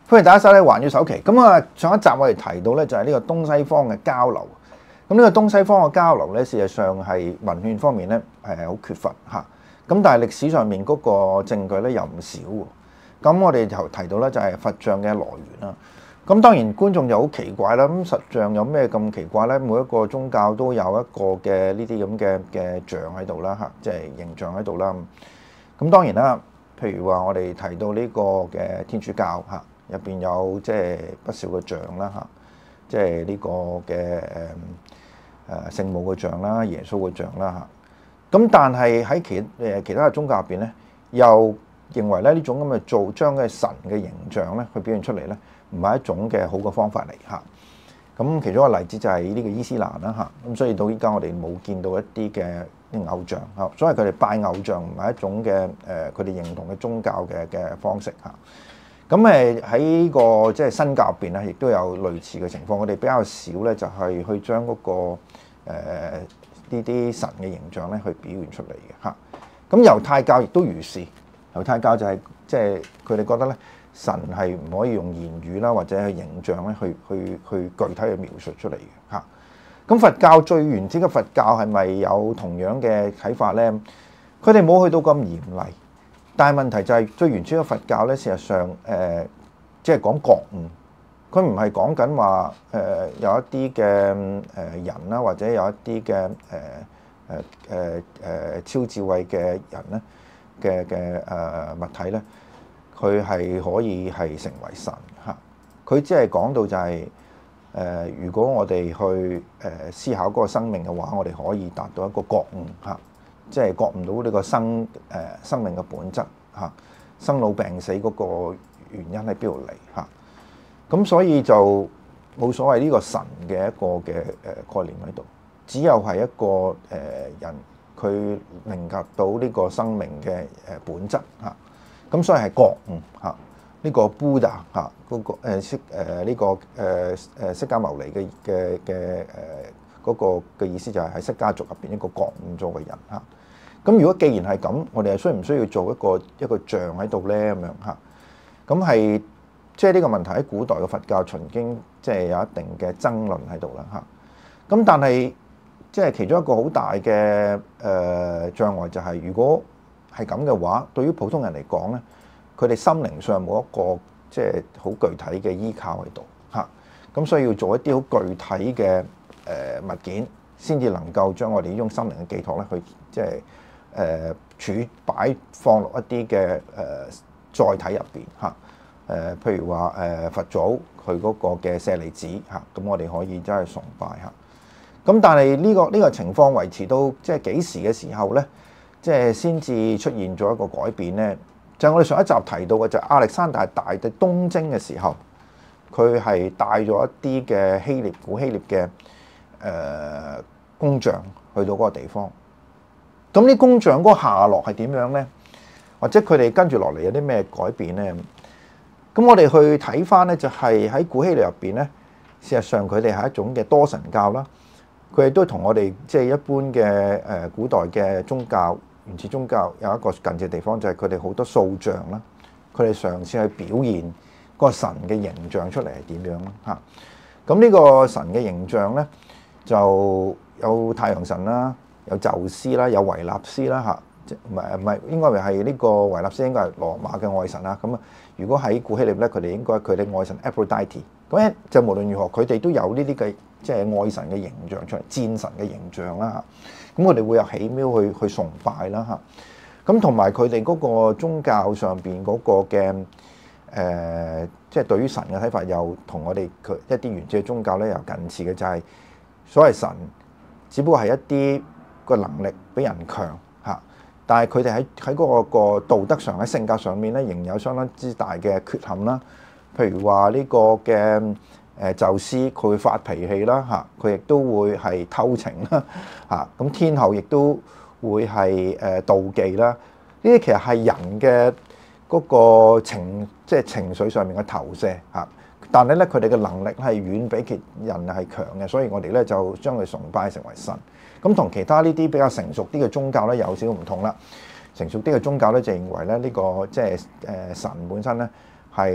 歡迎大家收睇《環宇首期》。咁啊，上一集我哋提到咧，就係呢個東西方嘅交流。咁呢個東西方嘅交流咧，事實上係文獻方面咧係好缺乏嚇。咁但係歷史上面嗰個證據咧又唔少喎。咁我哋就提到咧，就係佛像嘅來源啦。咁當然觀眾就好奇怪啦。咁佛像有咩咁奇怪咧？每一個宗教都有一個嘅呢啲咁嘅像喺度啦嚇，即係形象喺度啦。咁當然啦，譬如話我哋提到呢個嘅天主教嚇。入邊有即係不少嘅像啦嚇，即係呢個嘅聖母嘅像啦、耶穌嘅像啦嚇。咁但係喺其他嘅宗教入邊咧，又認為咧呢種咁嘅將嘅神嘅形象咧，去表現出嚟咧，唔係一種嘅好嘅方法嚟嚇。咁其中一個例子就係呢個伊斯蘭啦嚇。咁所以到依家我哋冇見到一啲嘅偶像嚇，所以佢哋拜偶像唔係一種嘅佢哋認同嘅宗教嘅方式嚇。咁喺呢個即係新教入邊咧，亦都有類似嘅情況。我哋比較少咧，就係去將嗰個呢啲神嘅形象咧，去表現出嚟嘅嚇。咁猶太教亦都如是，猶太教就係即係佢哋覺得咧，神係唔可以用言語啦，或者係形象咧，去具體去描述出嚟嘅嚇。咁佛教最原始嘅佛教係咪有同樣嘅睇法咧？佢哋冇去到咁嚴厲。但係問題就係最原始嘅佛教咧，事實上即係講覺悟，佢唔係講緊話有一啲嘅人啦，或者有一啲嘅超智慧嘅人咧嘅物體咧，佢係可以係成為神嚇。佢只係講到就係如果我哋去思考嗰個生命嘅話，我哋可以達到一個覺悟嚇。即係覺悟到呢個生命嘅本質嚇，生老病死嗰個原因喺邊度嚟嚇？咁所以就冇所謂呢個神嘅一個嘅概念喺度，只有係一個人佢明白到呢個生命嘅本質嚇。咁所以係覺悟嚇，呢個 Buddha 嚇嗰個呢個釋迦牟尼嘅嗰個嘅意思就係喺釋迦族入邊一個覺悟咗嘅人嚇。咁如果既然係咁，我哋係需唔需要做一個像喺度咧？咁樣嚇，咁係即係呢個問題喺古代嘅佛教曾經即係有一定嘅爭論喺度啦嚇。咁但係即係其中一個好大嘅障礙就係，如果係咁嘅話，對於普通人嚟講咧，佢哋心靈上冇一個即係好具體嘅依靠喺度嚇。咁所以要做一啲好具體嘅物件，先至能夠將我哋呢種心靈嘅寄託咧，去即係放落一啲嘅載體入邊嚇。譬如話佛祖佢嗰個嘅舍利子嚇，咁我哋可以真係崇拜嚇。咁但係呢個情況維持到即係幾時嘅時候咧，即係先至出現咗一個改變咧？就係我哋上一集提到嘅，就係亞歷山大大嘅東征嘅時候，佢係帶咗一啲嘅古希臘嘅工匠去到嗰個地方。咁啲工匠嗰個下落係點樣咧？或者佢哋跟住落嚟有啲咩改變咧？咁我哋去睇翻咧，就係喺古希臘入邊咧，事實上佢哋係一種嘅多神教啦。佢哋都同我哋即係一般嘅古代嘅宗教、原始宗教有一個近似地方，就係佢哋好多塑像啦。佢哋嘗試去表現個神嘅形象出嚟係點樣啦嚇。咁呢個神嘅形象咧，就有太陽神啦。有宙斯啦，有維納斯啦嚇，即唔係應該係呢個維納斯應該係羅馬嘅愛神啦。咁啊，如果喺古希臘咧，佢哋應該佢哋愛神 Aphrodite。咁咧就無論如何，佢哋都有呢啲嘅即係愛神嘅形象出嚟，戰神嘅形象啦嚇。咁我哋會有起廟去崇拜啦嚇。咁同埋佢哋嗰個宗教上邊嗰個嘅即係對於神嘅睇法，又同我哋一啲原始嘅宗教咧又近似嘅，就係所謂神，只不過係一啲個能力比人強嚇，但係佢哋喺嗰個道德上、喺性格上面咧，仍有相當之大嘅缺陷啦。譬如話呢個嘅宙斯，佢會發脾氣啦嚇，佢亦都會係偷情啦嚇。咁天后亦都會係妒忌啦。呢啲其實係人嘅嗰個即係情緒上面嘅投射嚇。但係咧，佢哋嘅能力係遠比其人係強嘅，所以我哋咧就將佢崇拜成為神。咁同其他呢啲比較成熟啲嘅宗教咧有少少唔同啦。成熟啲嘅宗教咧就認為咧呢個即係神本身咧係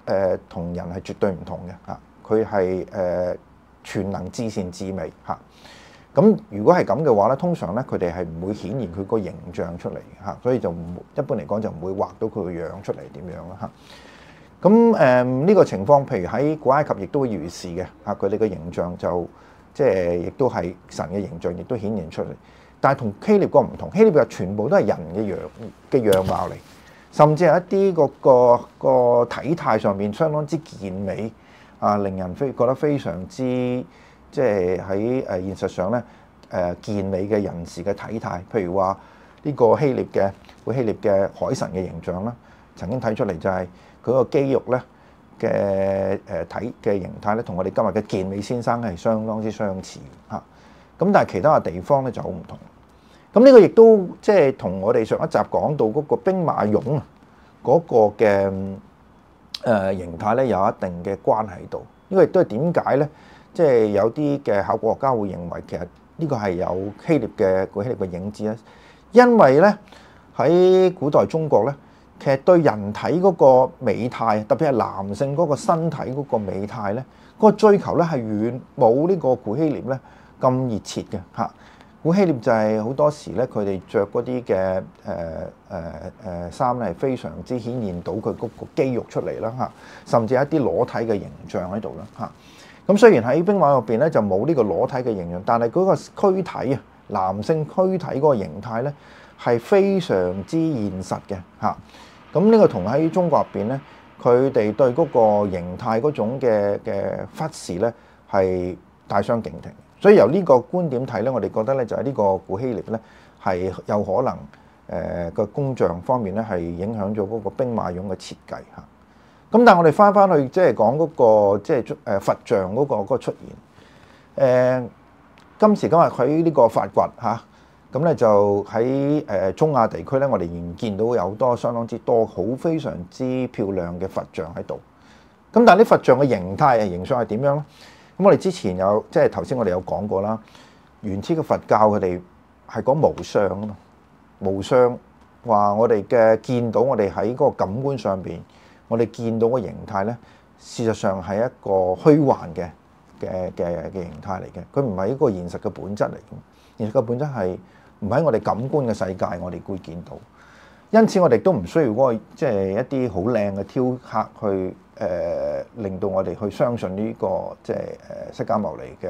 同人係絕對唔同嘅嚇，佢係全能至善至美嚇。咁如果係咁嘅話咧，通常咧佢哋係唔會顯現佢個形象出嚟嚇，所以就一般嚟講就唔會畫到佢個樣出嚟點樣啦嚇。咁呢個情況，譬如喺古埃及亦都會如是嘅嚇，佢哋嘅形象就即係亦都係神嘅形象，亦都顯現出嚟。但係同希臘個唔同，希臘就全部都係人嘅樣貌嚟，甚至係一啲個體態上面相當之健美啊，令人覺得非常之即係喺現實上咧健美嘅人士嘅體態。譬如話呢個希臘嘅海神嘅形象啦，曾經睇出嚟就係佢個肌肉咧嘅體嘅形態咧，同我哋今日嘅健美先生係相當之相似嚇。咁但係其他嘅地方咧就好唔同。咁呢個亦都即係同我哋上一集講到嗰個兵馬俑啊嗰個嘅形態咧有一定嘅關係喺度。呢個亦都係點解咧？即係有啲嘅考古學家會認為其實呢個係有希臘嘅影子咧，因為咧喺古代中國咧，其實對人體嗰個美態，特別係男性嗰個身體嗰個美態咧，嗰個追求咧係遠冇呢個古希臘咧咁熱切嘅嚇。古希臘就係好多時咧，佢哋着嗰啲嘅衫咧係非常之顯現到佢嗰個肌肉出嚟啦嚇，甚至一啲裸體嘅形象喺度啦嚇。咁雖然喺兵馬入邊咧就冇呢個裸體嘅形象，但係嗰個軀體啊，男性軀體嗰個形態咧係非常之現實嘅嚇。咁呢個同喺中國入邊咧，佢哋對嗰個形態嗰種嘅忽視咧係大相徑庭。所以由呢個觀點睇咧，我哋覺得咧就係呢個古希臘咧係有可能個工匠方面咧係影響咗嗰個兵馬俑嘅設計嚇。咁但係我哋翻去即係講嗰個即係佛像嗰個出現。今時今日喺呢個發掘嚇，咁咧就喺中亞地區咧，我哋仍然見到有好多相當之多好非常之漂亮嘅佛像喺度。咁但係啲佛像嘅形態形象係點樣咧？咁我哋之前有即係頭先我哋有講過啦，原始嘅佛教佢哋係講無相啊嘛，無相話我哋嘅見到我哋喺嗰個感官上邊，我哋見到個形態咧，事實上係一個虛幻嘅形態嚟嘅，佢唔係一個現實嘅本質嚟嘅。現實嘅本質係唔喺我哋感官嘅世界，我哋會見到。因此我哋都唔需要嗰個即係一啲好靚嘅雕刻去令到我哋去相信呢個即係釋迦牟尼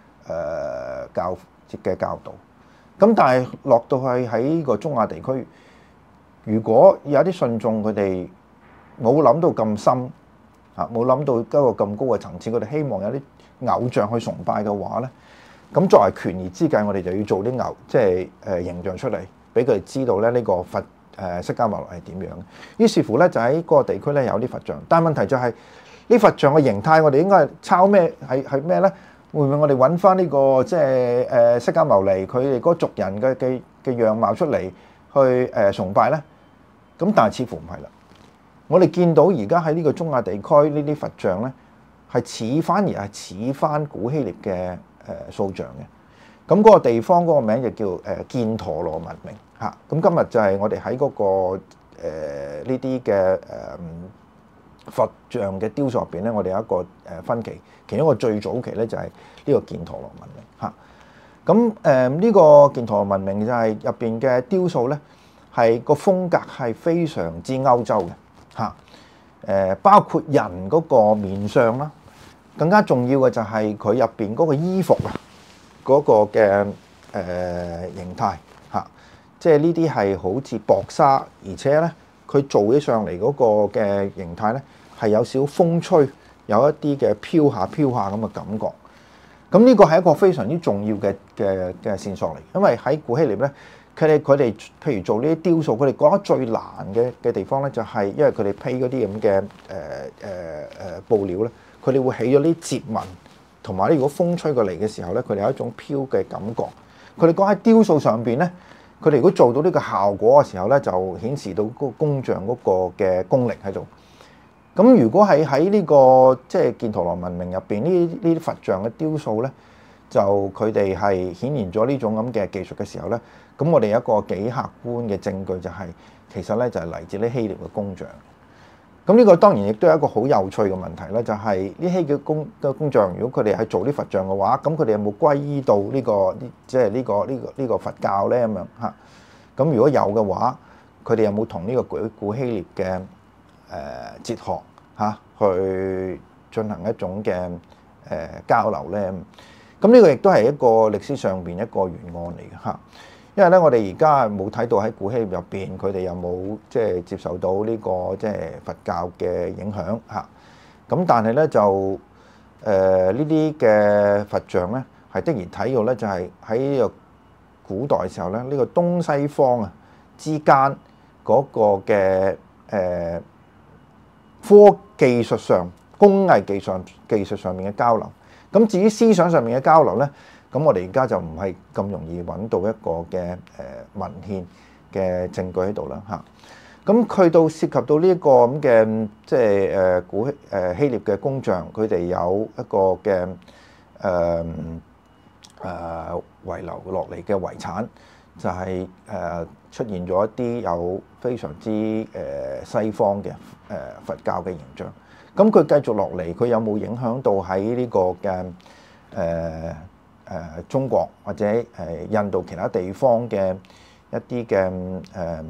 嘅教導。咁但係落到去喺呢個中亞地區，如果有啲信眾佢哋冇諗到咁深嚇，冇諗到一個咁高嘅層次，佢哋希望有啲偶像去崇拜嘅話咧，咁作為權宜之計，我哋就要做啲即係形象出嚟，俾佢哋知道咧呢個佛釋迦牟尼係點樣。於是乎咧，就喺嗰個地區咧有啲佛像，但係問題就係呢佛像嘅形態，我哋應該係抄咩？係咩咧？會唔會我哋揾翻呢個即係釋迦牟尼佢哋嗰族人嘅樣貌出嚟去崇拜咧？咁但係似乎唔係啦。我哋見到而家喺呢個中亞地區呢啲佛像咧，反而係似翻古希臘嘅塑像嘅。咁嗰個地方嗰個名就叫犍陀羅文明嚇。咁今日就係我哋喺嗰個呢啲嘅佛像嘅雕塑入邊咧，我哋有一個分期，其中一個最早期咧就係呢個犍陀羅文明嚇。咁呢個犍陀羅文明就係入邊嘅雕塑咧，係個風格係非常之歐洲嘅嚇。包括人嗰個面相啦，更加重要嘅就係佢入邊嗰個衣服啊，嗰個嘅形態嚇，即係呢啲係好似薄紗，而且咧佢做起上嚟嗰個嘅形態咧係有少少風吹，有一啲嘅飄下咁嘅感覺。咁呢個係一個非常之重要嘅線索嚟，因為喺古希臘咧，佢哋譬如做呢啲雕塑，佢哋覺得最難嘅地方咧，就係因為佢哋披嗰啲咁嘅布料咧，佢哋會起咗啲折紋，同埋咧如果風吹過嚟嘅時候咧，佢哋有一種飄嘅感覺。佢哋講喺雕塑上邊咧，佢哋如果做到呢個效果嘅時候咧，就顯示到嗰個工匠嗰個嘅功力喺度。咁如果係喺呢個即係犍陀羅文明入邊呢啲佛像嘅雕塑咧，就佢哋係顯現咗呢種咁嘅技術嘅時候咧，咁我哋有一個幾客觀嘅證據就係其實咧就係嚟自啲希臘嘅工匠。 咁呢個當然亦都有一個好有趣嘅問題咧，就係呢希臘工匠，如果佢哋係做啲佛像嘅話，咁佢哋有冇歸依到呢個即係呢個佛教咧咁樣嚇？咁如果有嘅話，佢哋有冇同呢個古希臘嘅哲學嚇去進行一種嘅交流咧？咁呢個亦都係一個歷史上邊一個懸案嚟嘅嚇。因為咧，我哋而家冇睇到喺古希臘入邊，佢哋有冇即係接受到呢個即係佛教嘅影響嚇。咁但係咧就呢啲嘅佛像咧，係的而睇到咧，就係喺呢個古代嘅時候咧，呢個東西方啊之間嗰個嘅科技術上、工藝技術上面嘅交流。咁至於思想上面嘅交流咧，咁我哋而家就唔係咁容易揾到一個嘅文獻嘅證據喺度啦嚇。咁去到涉及到呢一個咁嘅即係古希臘嘅工匠，佢哋有一個嘅遺留落嚟嘅遺產，就係出現咗一啲有非常之西方嘅佛教嘅形象。咁佢繼續落嚟，佢有冇影響到喺呢個嘅中國或者印度其他地方嘅一啲嘅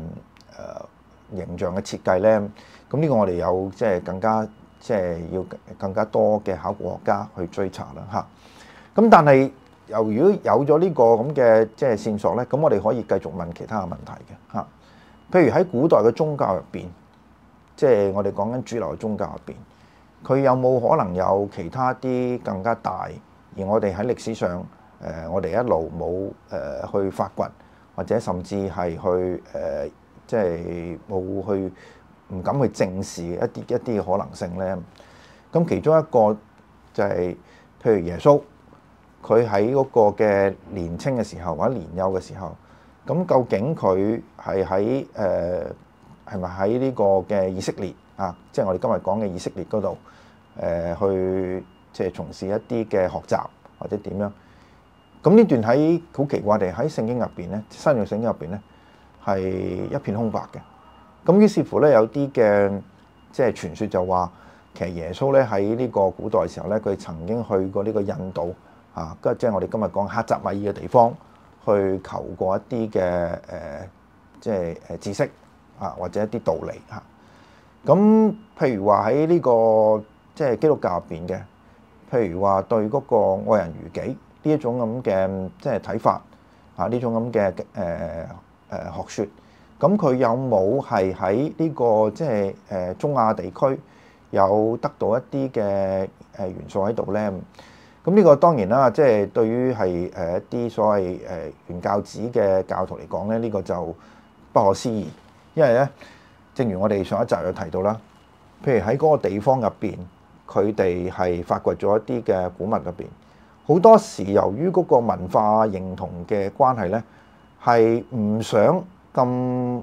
形象嘅設計咧？咁呢個我哋有即係更加即係要更加多嘅考古學家去追查啦嚇。咁但係如果有咗呢個咁嘅即係線索咧，咁我哋可以繼續問其他嘅問題嘅嚇。譬如喺古代嘅宗教入邊，即係我哋講緊主流嘅宗教入邊，佢有冇可能有其他啲更加大，而我哋喺歷史上我哋一路冇去發掘，或者甚至係去即係冇去唔敢去正視一啲嘅可能性咧？咁其中一個就係譬如耶穌，佢喺嗰個嘅年青嘅時候或者年幼嘅時候，咁究竟佢係喺係咪喺呢個嘅以色列啊？即係我哋今日講嘅以色列嗰度去即係從事一啲嘅學習或者點樣？咁呢段喺好奇怪地喺聖經入邊咧，新約聖經入邊咧係一片空白嘅。咁於是乎咧，有啲嘅即係傳說就話，其實耶穌咧喺呢個古代嘅時候咧，佢曾經去過呢個印度啊，即係我哋今日講克什米爾嘅地方，去求過一啲嘅即係知識啊，或者一啲道理嚇。咁譬如話喺呢個即係基督教入邊嘅，譬如話對嗰個愛人如己呢一種咁嘅即係睇法啊，呢種咁嘅學説，咁佢有冇係喺呢個即係中亞地區有得到一啲嘅元素喺度咧？咁呢個當然啦，即係對於係一啲所謂原教旨嘅教徒嚟講咧，呢個就不可思議，因為咧，正如我哋上一集有提到啦，譬如喺嗰個地方入邊，佢哋係發掘咗一啲嘅古物入邊，好多時由於嗰個文化認同嘅關係咧，係唔想咁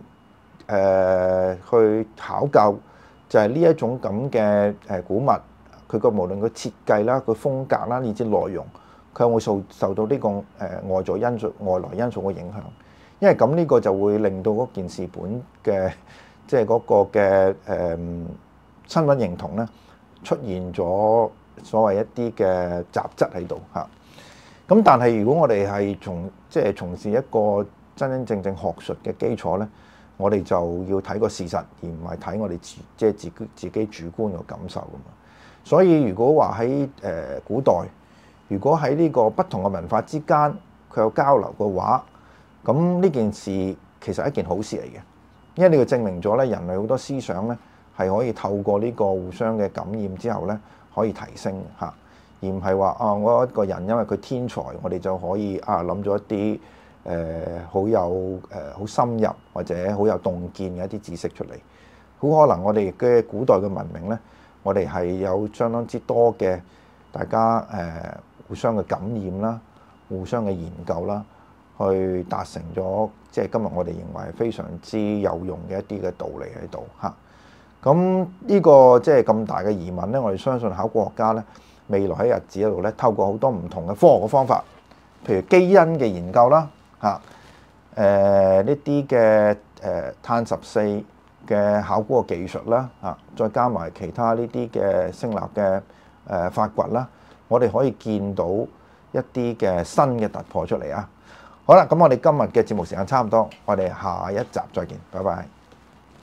去考究，就係呢一種咁嘅古物，佢個無論佢設計啦、佢風格啦，以至內容，佢有冇受到呢個外在因素、外來因素嘅影響？因為咁呢個就會令到嗰件事本嘅即係嗰個嘅身份認同咧，出現咗所謂一啲嘅雜質喺度嚇。咁但係如果我哋係從事一個真真正正學術嘅基礎咧，我哋就要睇個事實，而唔係睇我哋自己主觀嘅感受㗎嘛。所以如果話喺古代，如果喺呢個不同嘅文化之間佢有交流嘅話，咁呢件事其實係一件好事嚟嘅，因為呢個證明咗咧，人類好多思想咧係可以透過呢個互相嘅感染之後咧可以提升嚇，而唔係話我一個人因為佢天才，我哋就可以諗咗一啲好有好深入或者好有洞見嘅一啲知識出嚟。好可能我哋嘅古代嘅文明咧，我哋係有相當之多嘅大家互相嘅感染啦，互相嘅研究啦，去達成咗即係今日我哋認為非常之有用嘅一啲嘅道理喺度嚇。咁呢個即係咁大嘅疑問咧，我哋相信考古學家咧未來喺日子嗰度咧，透過好多唔同嘅科學嘅方法，譬如基因嘅研究啦嚇，呢啲嘅碳14 嘅考古嘅技術啦，再加埋其他呢啲嘅聲納嘅發掘啦，我哋可以見到一啲嘅新嘅突破出嚟啊！好啦，咁我哋今日嘅節目時間差唔多，我哋下一集再見，拜拜。